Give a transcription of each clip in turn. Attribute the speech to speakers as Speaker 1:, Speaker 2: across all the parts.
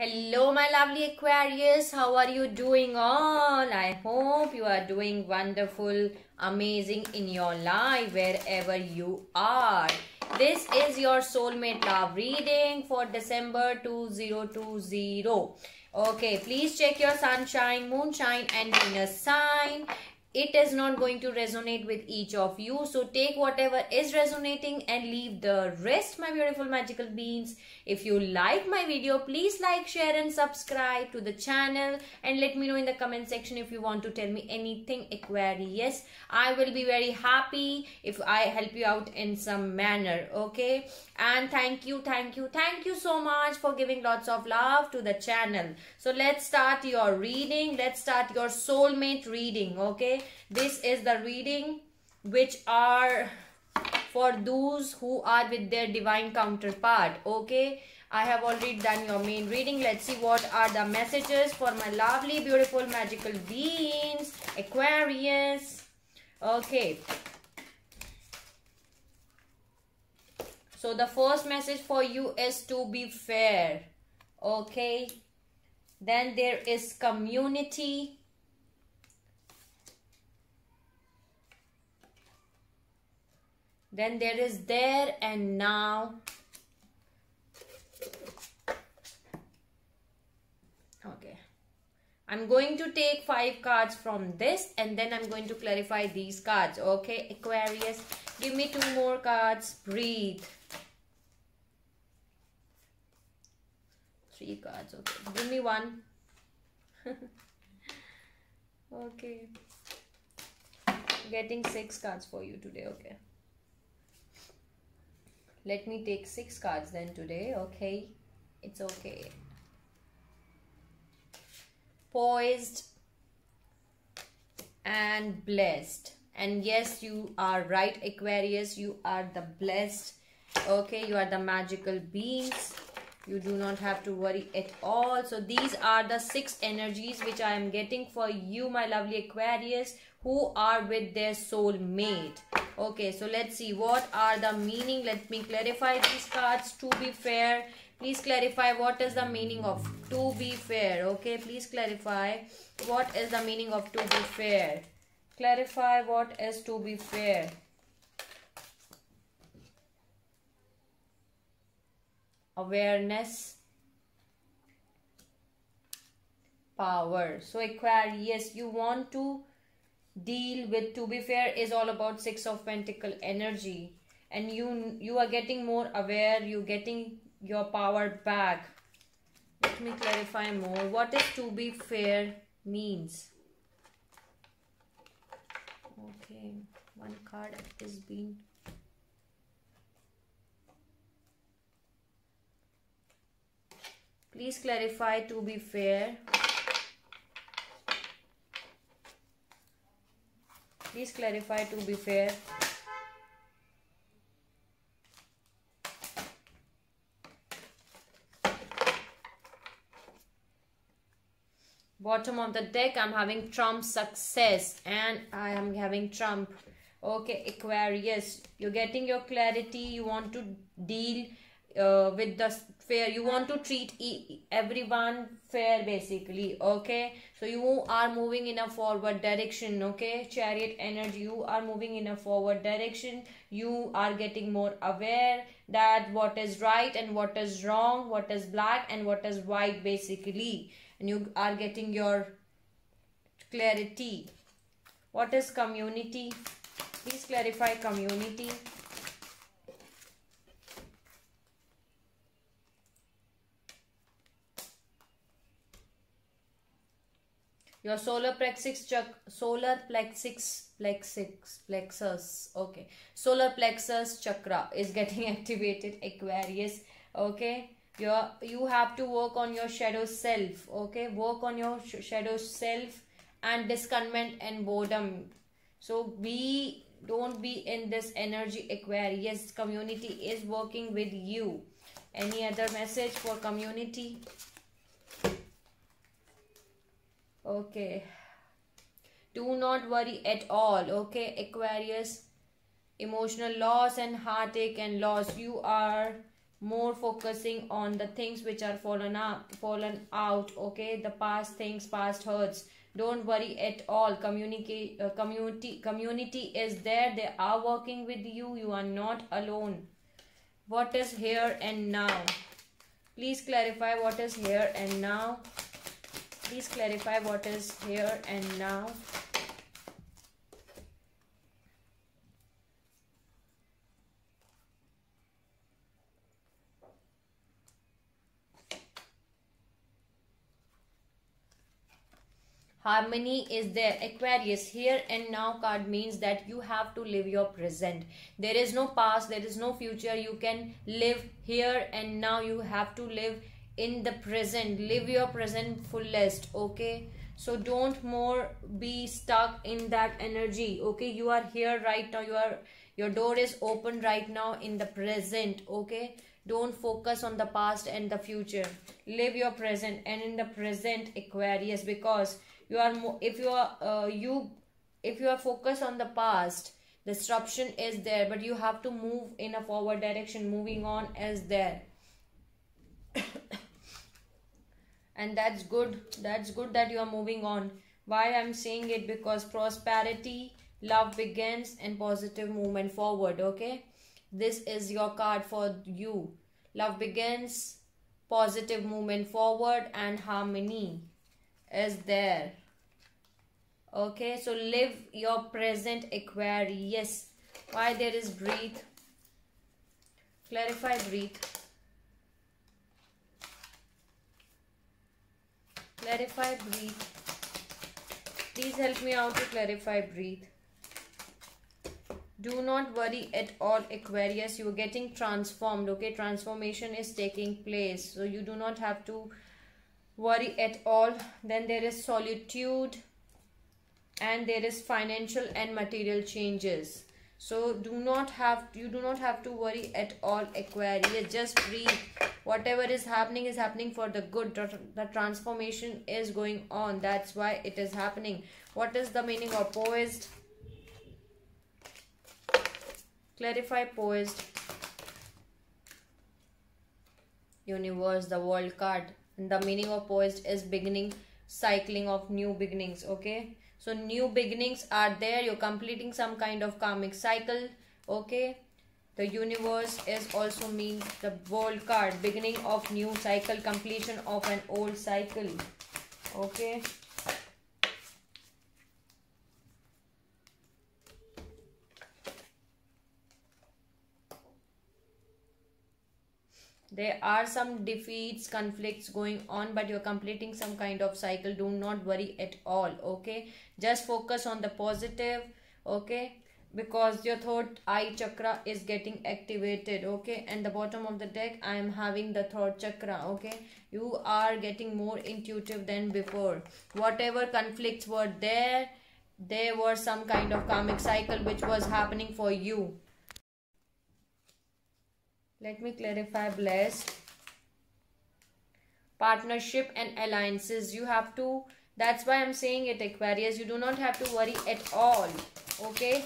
Speaker 1: Hello, my lovely Aquarius. How are you doing all? I hope you are doing wonderful, amazing in your life wherever you are. This is your soulmate love reading for December 2020. Okay, please check your sunshine, moonshine and Venus sign. It is not going to resonate with each of you, so take whatever is resonating and leave the rest, my beautiful magical beings. If you like my video, please like, share and subscribe to the channel, and let me know in the comment section if you want to tell me anything, Aquarius. I will be very happy if I help you out in some manner. Okay, and thank you so much for giving lots of love to the channel. So let's start your reading. Let's start your soulmate reading. Okay, this is the reading which are for those who are with their divine counterpart. Okay, I have already done your main reading. Let's see what are the messages for my lovely, beautiful, magical beings, Aquarius. Okay, so the first message for you is to be fair. Okay, then there is community. Then there is there and now. Okay, I'm going to take 5 cards from this and then I'm going to clarify these cards. Okay, Aquarius, give me 2 more cards. Breathe. 3 cards. Okay, give me 1. Okay, getting 6 cards for you today. Okay, let me take 6 cards then today. Okay, it's okay. Poised and blessed. And yes, you are right, Aquarius, you are the blessed. Okay, you are the magical beings. You do not have to worry at all. So these are the 6 energies which I am getting for you, my lovely Aquarius, who are with their soul mate. Okay, so let's see what are the meaning. Let me clarify these cards. To be fair, please clarify what is the meaning of to be fair. Okay, please clarify what is the meaning of to be fair. Clarify what is to be fair. Awareness, power. So Aquarius, you want to deal with, to be fair is all about 6 of Pentacle energy, and you are getting more aware, you getting your power back. Let me clarify more. What is to be fair means? Okay, 1 card is being please clarify to be fair. Please clarify to be fair. Bottom of the deck, I'm having Trump success and I am having Trump. Okay, Aquarius, you're getting your clarity. You want to deal with the fair. You want to treat everyone fair basically. Okay, so you are moving in a forward direction. Okay, Chariot energy, you are moving in a forward direction. You are getting more aware that what is right and what is wrong, what is black and what is white basically, and you are getting your clarity. What is community? Please clarify community. Your solar plexus okay, solar plexus chakra is getting activated, Aquarius. Okay, you have to work on your shadow self. Okay, work on your shadow self and discontentment and boredom. So don't be in this energy, Aquarius. Community is working with you. Any other message for community? Okay, do not worry at all. Okay, Aquarius, emotional loss and heartache and loss, you are more focusing on the things which are fallen out. Okay, the past things, past hurts, don't worry at all. Community is there. They are working with you. You are not alone. What is here and now? Please clarify what is here and now. Please clarify what is here and now. Harmony is there. Aquarius, here and now card means that you have to live your present. There is no past, there is no future. You can live here and now. You have to live in the present. Live your present fullest. Okay, so don't more be stuck in that energy. Okay, you are here right now. Your door is open right now in the present. Okay, don't focus on the past and the future. Live your present, and in the present, Aquarius, because you are if you are focused on the past, disruption is there, but you have to move in a forward direction. Moving on is there. And that's good that you are moving on. Why I'm saying it? Because prosperity, love begins, and positive movement forward. Okay, this is your card for you. Love begins, positive movement forward, and harmony is there. Okay, so live your present, Aquarius. Why there is breathe? Clarify breathe. Clarify breathe. Please help me out to clarify breathe. Do not worry at all, Aquarius. You are getting transformed. Okay, transformation is taking place, so you do not have to worry at all. Then there is solitude, and there is financial and material changes. So you do not have to worry at all, Aquarius. Just breathe. Whatever is happening for the good. The transformation is going on. That's why it is happening. What is the meaning of poised? Clarify poised. Universe, the world card. And the meaning of poised is beginning, cycling of new beginnings. Okay, so new beginnings are there. You're completing some kind of karmic cycle. Okay, the universe is also means the world card, beginning of new cycle, completion of an old cycle. Okay, there are some defeats, conflicts going on, but you're completing some kind of cycle. Do not worry at all. Okay, just focus on the positive. Okay, because your third eye chakra is getting activated. Okay, and the bottom of the deck I am having the third chakra. Okay, you are getting more intuitive than before. Whatever conflicts were there were some kind of karmic cycle which was happening for you. Let me clarify blessed. Partnership and alliances. You have to, that's why I'm saying it, Aquarius. You do not have to worry at all. Okay.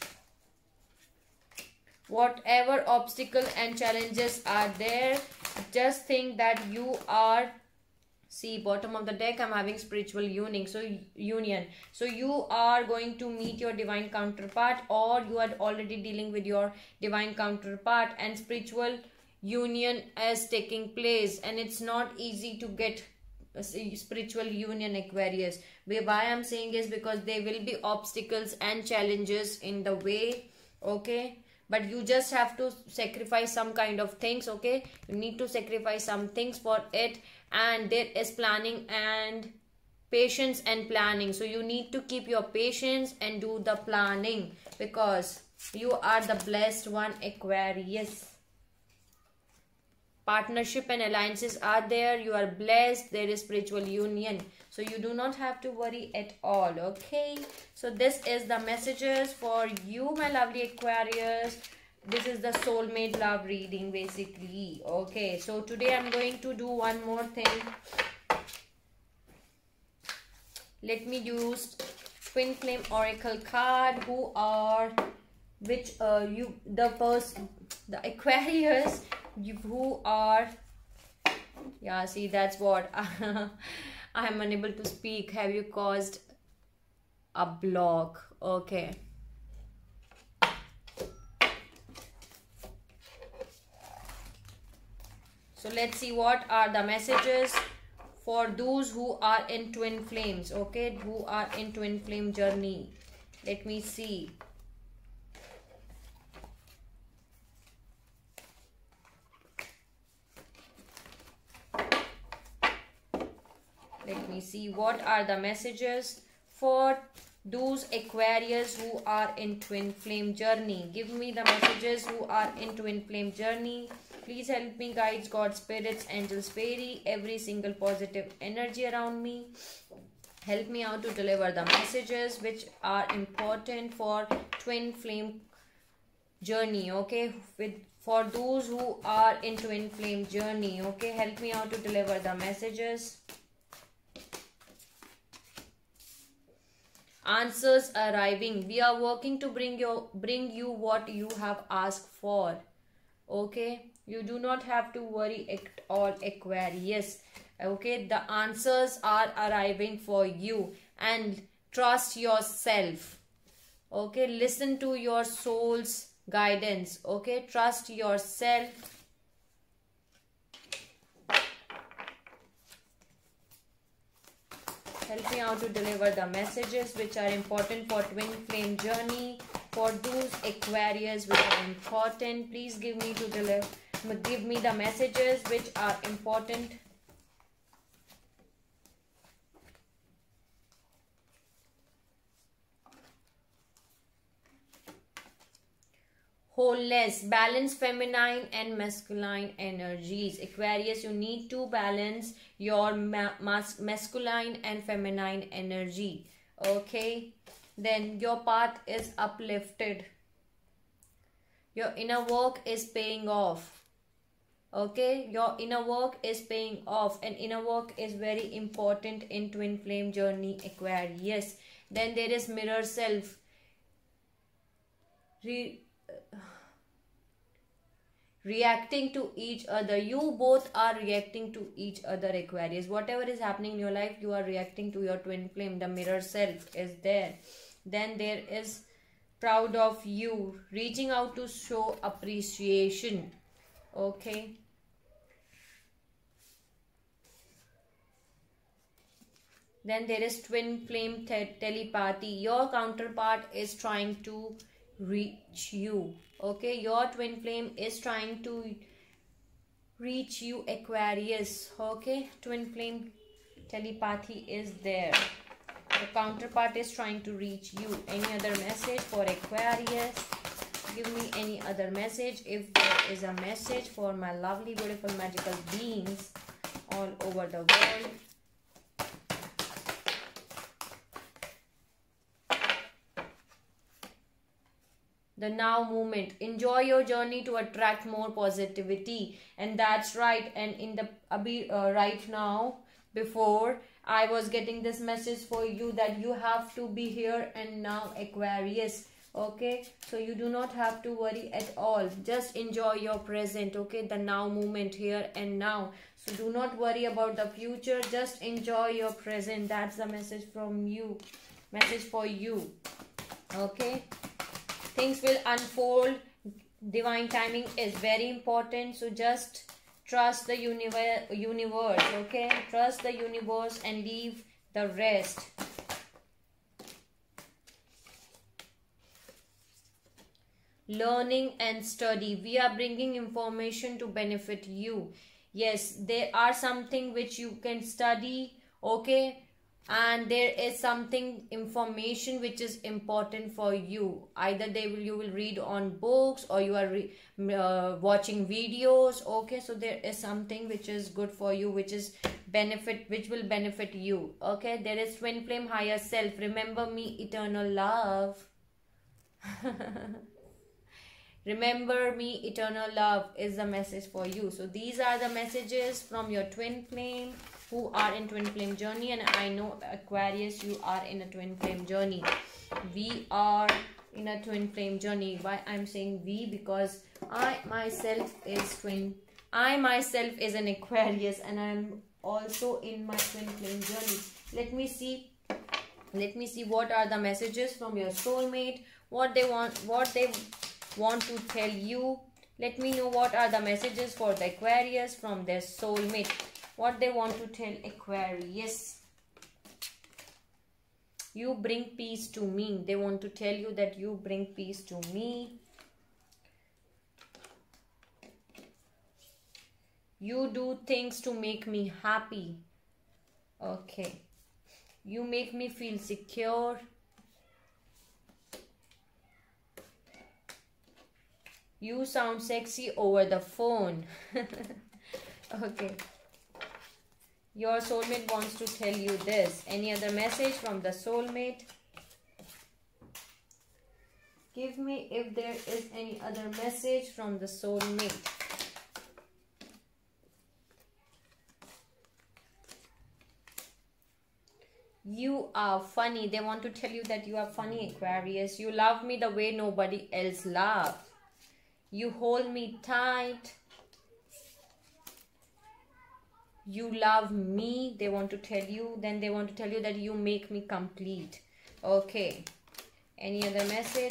Speaker 1: Whatever obstacle and challenges are there, just think that you are, see, bottom of the deck I'm having spiritual union. So you are going to meet your divine counterpart, or you are already dealing with your divine counterpart, and spiritual union is taking place, and it's not easy to get a spiritual union, Aquarius. Why I'm saying is because there will be obstacles and challenges in the way. Okay, but you just have to sacrifice some kind of things. Okay, you need to sacrifice some things for it, and there is planning and patience and planning. So you need to keep your patience and do the planning, because you are the blessed one, Aquarius. Partnership and alliances are there. You are blessed. There is spiritual union, so you do not have to worry at all. Okay, so this is the messages for you, my lovely Aquarius. This is the soulmate love reading basically. Okay, so today I'm going to do one more thing. Let me use Twin Flame Oracle card. Who are, which the Aquarius who are, yeah, see, that's what I am unable to speak. Have you caused a block? Okay. So let's see what are the messages for those who are in twin flames. Okay, who are in twin flame journey. Let me see. Let me see what are the messages for those Aquarius who are in twin flame journey. Give me the messages who are in twin flame journey. Please help me, guides, God, spirits, angels, fairy, every single positive energy around me. Help me out to deliver the messages which are important for twin flame journey. Okay, for those who are in twin flame journey. Okay, help me out to deliver the messages. Answers arriving. We are working to bring you what you have asked for. Okay, you do not have to worry at all, Aquarius. Okay, the answers are arriving for you, and trust yourself. Okay, listen to your soul's guidance. Okay, trust yourself. Help me out to deliver the messages which are important for twin flame journey. For those Aquarius which are important, please give me the messages which are important. Wholeness, balance feminine and masculine energies. Aquarius, you need to balance your masculine and feminine energy. Okay, then your path is uplifted. Your inner work is paying off. Okay, your inner work is paying off, and inner work is very important in twin flame journey, Aquarius. Then there is mirror self. Reacting to each other. You both are reacting to each other, Aquarius. Whatever is happening in your life, you are reacting to your twin flame. The mirror self is there. Then there is proud of you, reaching out to show appreciation. Okay, then there is twin flame telepathy. Your counterpart is trying to reach you. Okay, your twin flame is trying to reach you, Aquarius. Okay, twin flame telepathy is there. The counterpart is trying to reach you. Any other message for Aquarius? Give me any other message. If there is a message for my lovely, beautiful, magical beings all over the world. The now movement. Enjoy your journey to attract more positivity. And that's right. And in the right now, before I was getting this message for you that you have to be here and now, Aquarius. Okay, so you do not have to worry at all. Just enjoy your present. Okay, the now moment, here and now. So do not worry about the future. Just enjoy your present. That's the message from you. Message for you. Okay, things will unfold. Divine timing is very important. So just trust the universe. Okay, trust the universe and leave the rest. Learning and study. We are bringing information to benefit you. Yes, there are something which you can study. Okay, and there is something information which is important for you. Either you will read on books, or you are watching videos. Okay, so there is something which is good for you, which will benefit you. Okay, there is twin flame higher self. Remember me, eternal love. Remember me, eternal love is the message for you. So these are the messages from your twin flame who are in twin flame journey. And I know, Aquarius, you are in a twin flame journey. We are in a twin flame journey. Why I'm saying we? Because I myself is twin I myself is an Aquarius and I'm also in my twin flame journey. Let me see what are the messages from your soulmate, what they want to tell you. Let me know what are the messages for the Aquarius from their soulmate, what they want to tell Aquarius. You bring peace to me. They want to tell you that you bring peace to me. You do things to make me happy. Okay. You make me feel secure. You sound sexy over the phone. Okay. Your soulmate wants to tell you this. Any other message from the soulmate? Give me if there is any other message from the soulmate. You are funny. They want to tell you that you are funny, Aquarius. You love me the way nobody else loves. You hold me tight. You love me. They want to tell you. Then they want to tell you that you make me complete. Okay. Any other message?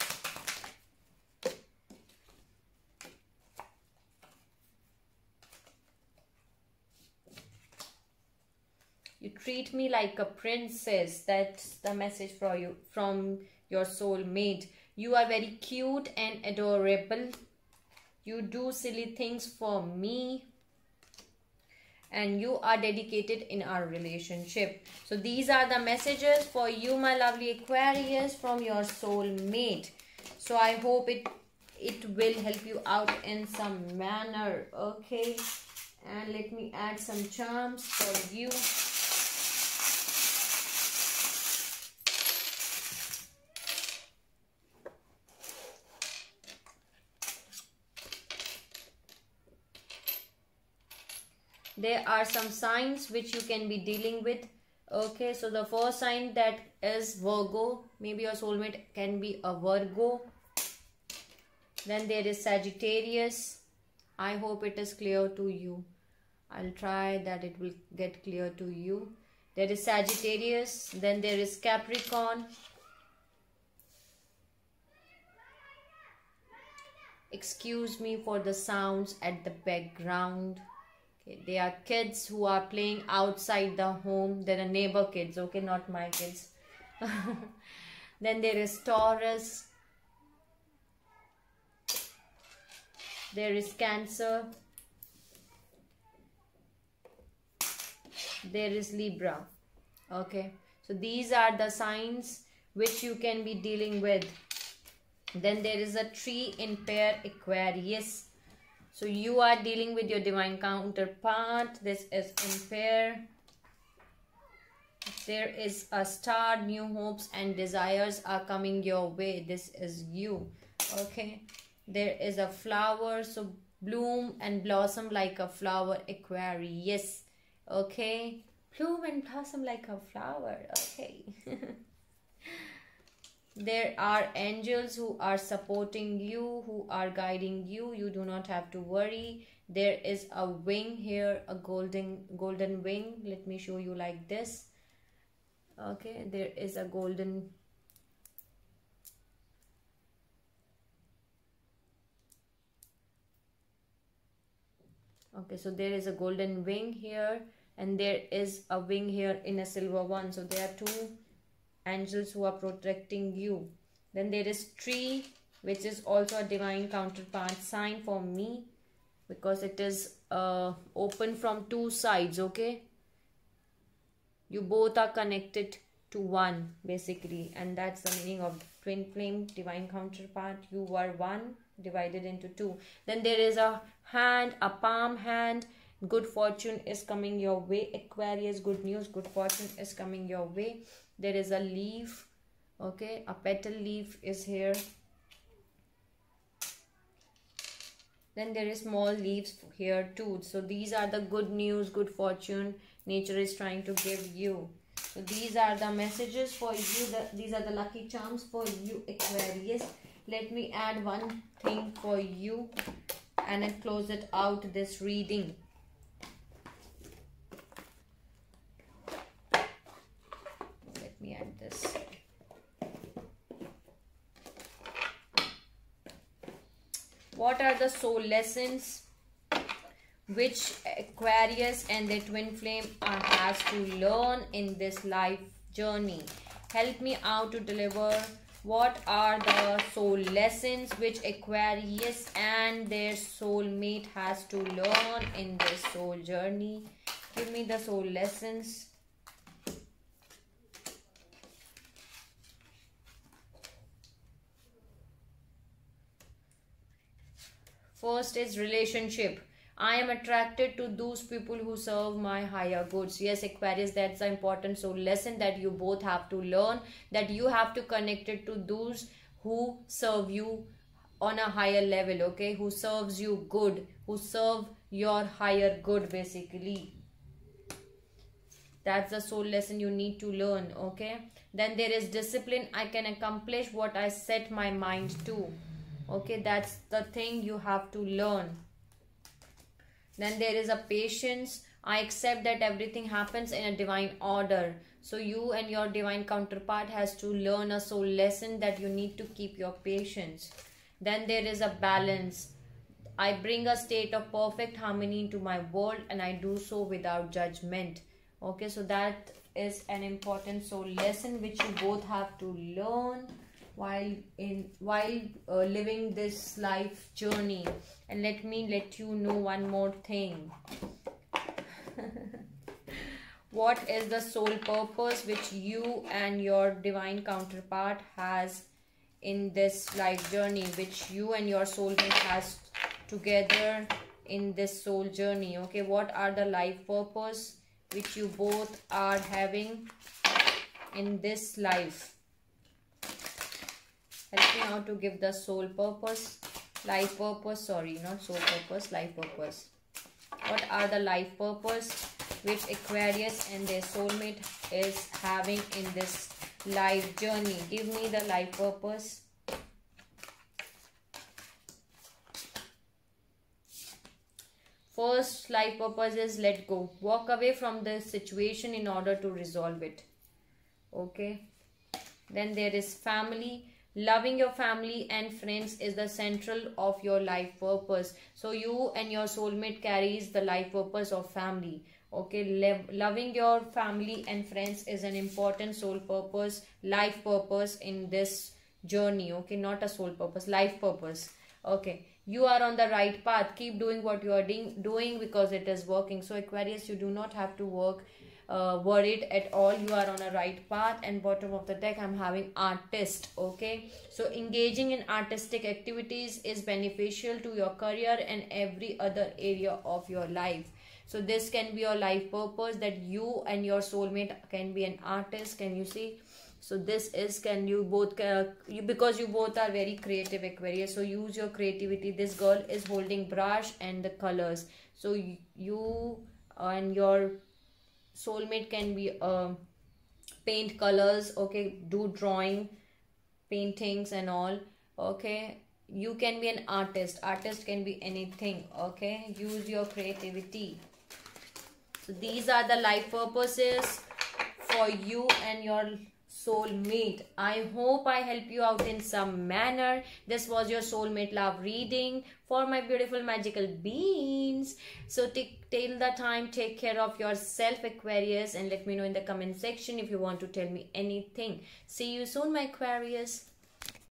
Speaker 1: You treat me like a princess. That's the message for you from your soulmate. You are very cute and adorable. You do silly things for me. And you are dedicated in our relationship. So these are the messages for you, my lovely Aquarius, from your soulmate. So I hope it will help you out in some manner. Okay. And let me add some charms for you. There are some signs which you can be dealing with. Okay, so the first sign that is Virgo. Maybe your soulmate can be a Virgo. Then there is Sagittarius. I hope it is clear to you. I'll try that it will get clear to you. There is Sagittarius. Then there is Capricorn. Excuse me for the sounds at the background. They are kids who are playing outside the home. They are neighbor kids, okay, not my kids. Then there is Taurus. There is Cancer. There is Libra. Okay, so these are the signs which you can be dealing with. Then there is a tree in pair, Aquarius. So you are dealing with your divine counterpart. This is in pair. There is a star. New hopes and desires are coming your way. This is you. Okay. There is a flower. So bloom and blossom like a flower, Aquarius. Okay. Bloom and blossom like a flower. Okay. There are angels who are supporting you, who are guiding you. You do not have to worry. There is a wing here, a golden wing. Let me show you like this. Okay, there is a golden. Okay, so there is a golden wing here, and there is a wing here in a silver one. So there are two angels who are protecting you. Then there is tree, which is also a divine counterpart sign for me, because it is open from two sides. Okay, you both are connected to one basically, and that's the meaning of twin flame, divine counterpart. You are one divided into two. Then there is a hand, a palm hand. Good fortune is coming your way, Aquarius. Good news, good fortune is coming your way. There is a leaf. Okay, a petal leaf is here. Then there is small leaves here too. So these are the good news, good fortune nature is trying to give you. So these are the messages for you. These are the lucky charms for you, Aquarius. Let me add one thing for you. and then close it out, this reading. Let me end this. What are the soul lessons which Aquarius and their twin flame has to learn in this life journey? Help me out to deliver. What are the soul lessons which Aquarius and their soulmate has to learn in this soul journey? Give me the soul lessons. First is relationship. I am attracted to those people who serve my higher goods. Yes, Aquarius, that's the important soul lesson that you both have to learn. That you have to connect it to those who serve you on a higher level, okay? Who serves you good, who serve your higher good, basically. That's the soul lesson you need to learn, okay? Then there is discipline. I can accomplish what I set my mind to. Okay, that's the thing you have to learn. Then there is a patience. I accept that everything happens in a divine order. So you and your divine counterpart has to learn a soul lesson that you need to keep your patience. Then there is a balance. I bring a state of perfect harmony into my world, and I do so without judgment. Okay, so that is an important soul lesson which you both have to learn while living this life journey. And let me let you know one more thing. What is the soul purpose which you and your divine counterpart has in this life journey, which you and your soulmate has together in this soul journey? Okay, what are the life purpose which you both are having in this life? Help me out to give the soul purpose, life purpose, sorry, not soul purpose, life purpose. What are the life purpose which Aquarius and their soulmate is having in this life journey? Give me the life purpose. First life purpose is let go. Walk away from the situation in order to resolve it. Okay. Then there is family. Loving your family and friends is the central of your life purpose. So you and your soulmate carries the life purpose of family. Okay, loving your family and friends is an important soul purpose, life purpose in this journey. Okay, not a soul purpose, life purpose. Okay, you are on the right path. Keep doing what you are doing because it is working. So Aquarius, you do not have to work worried at all. You are on a right path. And bottom of the deck, I'm having artist. Okay, so engaging in artistic activities is beneficial to your career and every other area of your life. So this can be your life purpose, that you and your soulmate can be an artist. Can you see? So this is, can you both because you both are very creative, Aquarius, so use your creativity. This girl is holding brush and the colors. So you and your soulmate can be paint colors. Okay, do drawing, paintings and all. Okay, you can be an artist. Artist can be anything. Okay, use your creativity. So these are the life purposes for you and your soulmate. I hope I help you out in some manner. This was your soulmate love reading for my beautiful magical beings. So till the time, take care of yourself, Aquarius, and let me know in the comment section if you want to tell me anything. See you soon, my Aquarius.